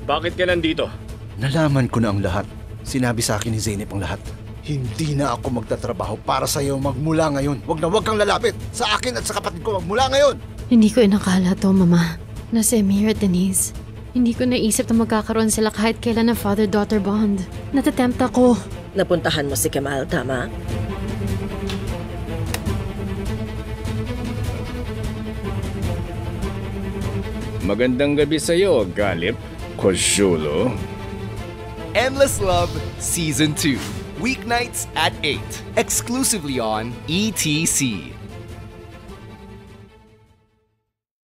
Bakit ka nandito? Nalaman ko na ang lahat. Sinabi sa akin ni Zeynep ang lahat. Hindi na ako magtatrabaho para sa iyo magmula ngayon. Wag kang lalapit. Sa akin at sa kapatid ko magmula ngayon. Hindi ko inakala to, Mama. Na si Amir at Denise. Hindi ko naisip na magkakaroon sila kahit kailan ng father-daughter bond. Natatempt ako. Napuntahan mo si Kemal, tama? Magandang gabi sa'yo, Galip Kozcuoğlu. Endless Love Season 2. Weeknights at 8. Exclusively on ETC.